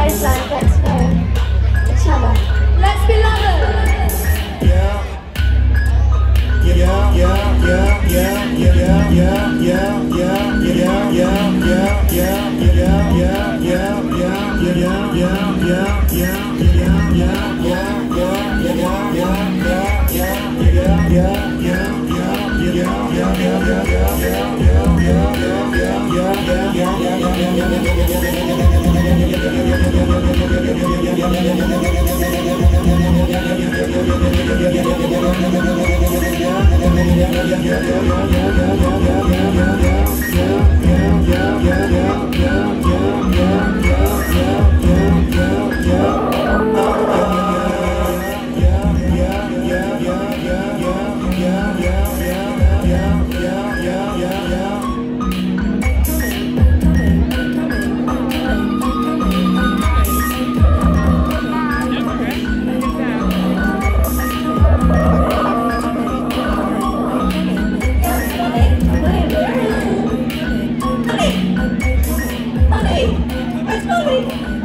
baseline gets to know each other. Let's be lovers. Yeah. Yeah, yeah, yeah, yeah, yeah, yeah, yeah, yeah, yeah, yeah, yeah, yeah, Money! Where's money?